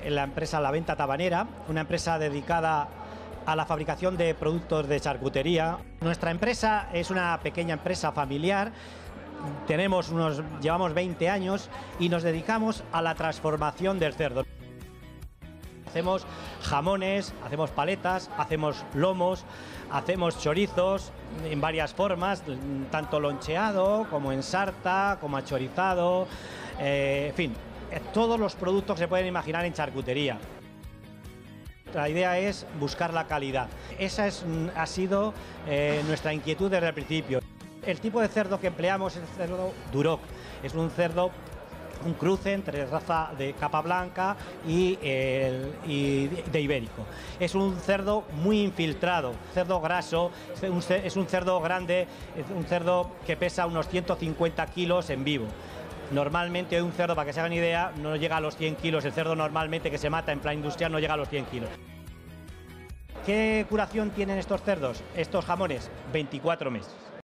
la empresa La Venta Tabanera, una empresa dedicada a la fabricación de productos de charcutería. Nuestra empresa es una pequeña empresa familiar. Llevamos 20 años y nos dedicamos a la transformación del cerdo. Hacemos jamones, hacemos paletas, hacemos lomos, hacemos chorizos en varias formas, tanto loncheado como en sarta, como achorizado, en fin, todos los productos que se pueden imaginar en charcutería. La idea es buscar la calidad. Esa ha sido nuestra inquietud desde el principio. El tipo de cerdo que empleamos es el cerdo Duroc. Es un cerdo, un cruce entre raza de capa blanca y de ibérico. Es un cerdo muy infiltrado, cerdo graso, es un cerdo grande, es un cerdo que pesa unos 150 kilos en vivo. Normalmente un cerdo, para que se hagan idea, no llega a los 100 kilos. El cerdo normalmente que se mata en plan industrial no llega a los 100 kilos. ¿Qué curación tienen estos cerdos, estos jamones? 24 meses.